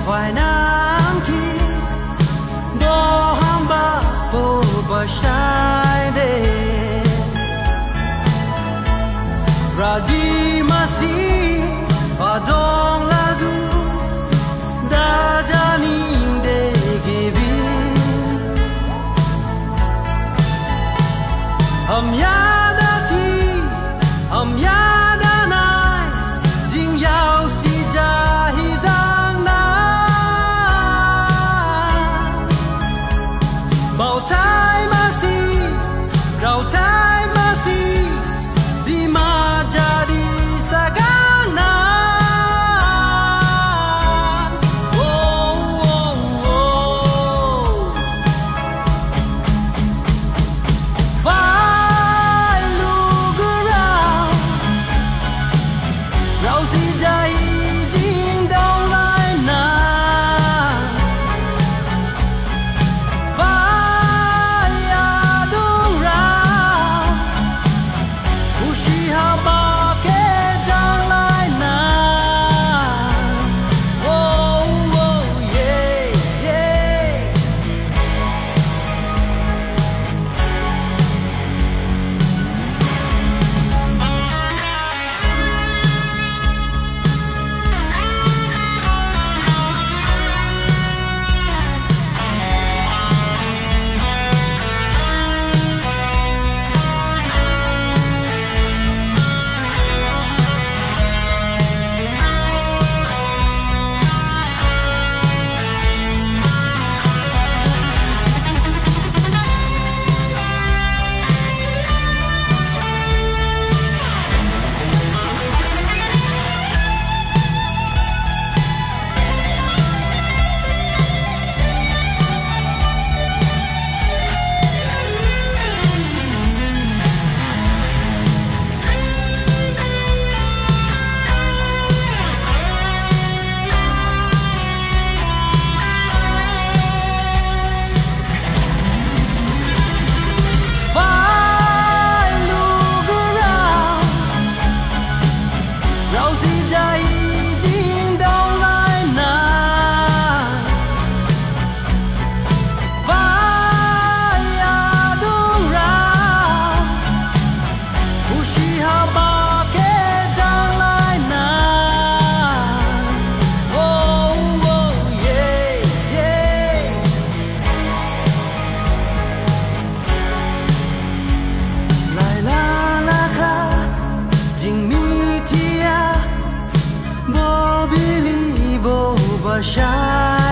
phải nắng thì đo ham ba bộ bờ sai đây Raji masih padong lagu dah jani degibi ham yada thi ham yada nai jing yao si jahi dang na bao tai masih rau tai masih di ma jadi sagana oh oh oh vai look around rau si jai jing dong lai na vai adung rao ushi ha ba ke dang lai na oh oh yeah yeah vai look around rau si jai jing dong lai na vai adung rao ushi ha ba ke dang lai na oh oh yeah yeah lai la la kha jing mi tia bo bili bo ba sha